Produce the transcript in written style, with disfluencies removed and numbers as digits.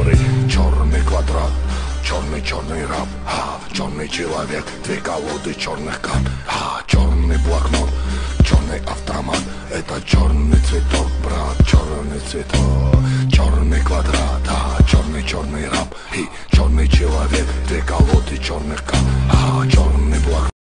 добрый черный квадрат, черный раб, черный человек, две колоды черных карт, черный блокнот, черный автомат. Это черный цветок, брат, черный цветок, черный квадрат, черный раб и черный человек, две колоды черных карт, черный блокнот.